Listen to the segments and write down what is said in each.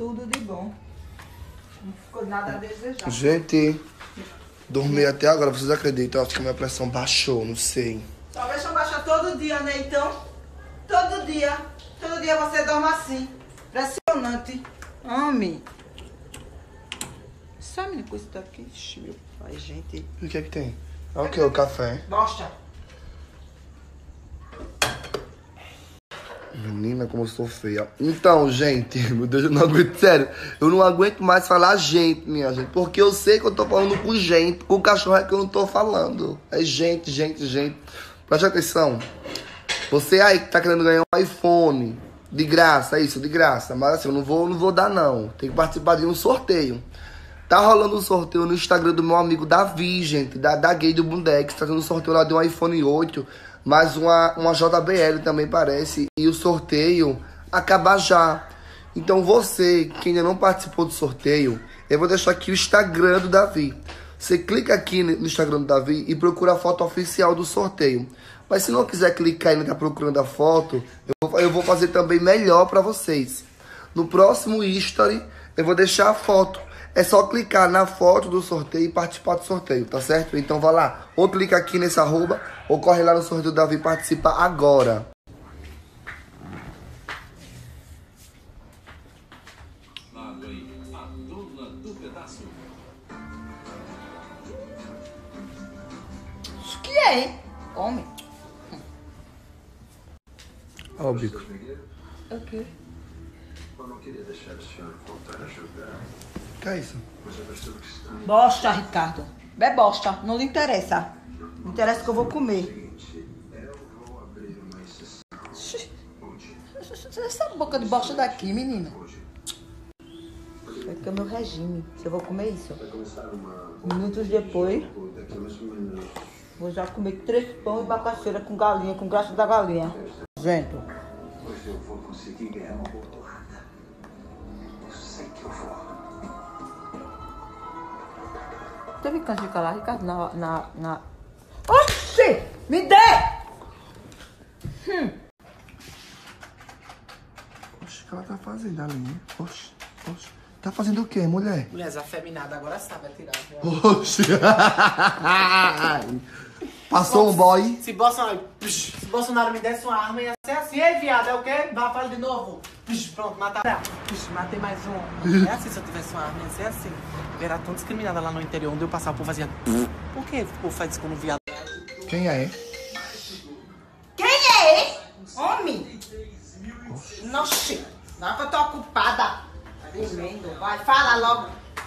tudo de bom. Não ficou nada a desejar. Gente, dormi até agora, vocês acreditam? Acho que minha pressão baixou, não sei. Só deixa baixar todo dia, né, então? Todo dia. Todo dia você dorme assim. Impressionante. Homem. Só menino com isso daqui. Ixi, meu pai, gente. E o que é que tem? É o que? O café? Bosta. Menina, como eu sou feia. Então, gente, meu Deus, eu não aguento, sério. Eu não aguento mais falar gente, minha gente. Porque eu sei que eu tô falando com gente. Com o cachorro é que eu não tô falando. É gente. Preste atenção. Você aí que tá querendo ganhar um iPhone. De graça, é isso, de graça. Mas assim, eu não vou dar, não. Tem que participar de um sorteio. Tá rolando um sorteio no Instagram do meu amigo Davi, gente. Da Gay do Bundex. Tá tendo um sorteio lá de um iPhone 8. Mais uma JBL também parece. E o sorteio acaba já. Então você, que ainda não participou do sorteio, eu vou deixar aqui o Instagram do Davi. Você clica aqui no Instagram do Davi e procura a foto oficial do sorteio. Mas se não quiser clicar e não tá procurando a foto, eu vou fazer também melhor pra vocês. No próximo history, eu vou deixar a foto. É só clicar na foto do sorteio e participar do sorteio, tá certo? Então vai lá, ou clica aqui nesse arroba, ou corre lá no sorteio do Davi e participa agora. Isso que é, hein? Come. Ó o bico. Ok. Eu não queria deixar o senhor voltar a jogar. Que é isso? Mas eu percebo que está. Bosta, Ricardo. É bosta. Não lhe interessa. Não interessa que eu vou comer. Eu vou abrir uma exceção Xixi, hoje. essa boca de bosta daqui, menina. Hoje. Vai que é o meu regime. Se eu vou comer isso. Vai começar uma. Minutos depois, Daqui a mais ou menos. vou já comer 3 pão e macaxeira com galinha, com graça da galinha. Gente, Hoje eu vou conseguir ganhar uma bordoada. Eu sei que eu vou. teve canjica lá, Ricardo, na... Oxi! Me dê! Oxe, o que ela tá fazendo ali? Oxe. Tá fazendo o quê, mulher? Mulher afeminada agora sabe atirar. Oxe. Passou um boy. Se Bolsonaro me desse uma arma, ia ser assim. Ei, viado, é o quê? Vai, fala de novo. Pronto, mataram. Matei mais um. É assim, se eu tivesse uma arma, ia ser assim. Eu era tão discriminada lá no interior, onde eu passava, o povo fazia... Por que o povo faz isso quando viado? Quem é? Quem é? Homem! Nossa, não que eu tô ocupada. Comendo, vai, fala logo.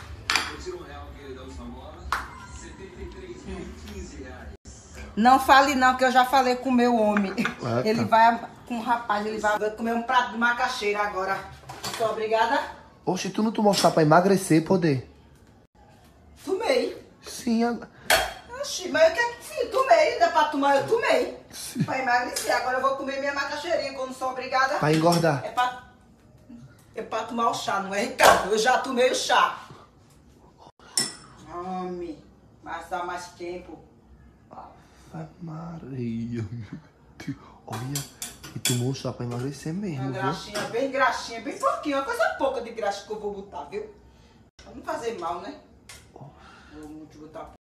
Não fale não, que eu já falei com o meu homem. Ah, tá. Ele vai, com o rapaz, ele vai comer um prato de macaxeira agora. Sou obrigada? Oxe, tu não tomou chá pra emagrecer, poder? Tomei. Sim, Oxi, mas eu quero que sim, tomei. Dá pra tomar, eu tomei. Pra emagrecer. Agora eu vou comer minha macaxeirinha, quando sou obrigada. pra engordar. É pra tomar o chá, não é, Ricardo? Eu já tomei o chá. Homem, mas dá mais tempo. Ave Maria, meu Deus. Olha, e tomou chá pra emagrecer mesmo, Uma viu? graxinha, bem pouquinho. Uma coisa pouca de graxa que eu vou botar, viu? Pra não fazer mal, né? Vou muito botar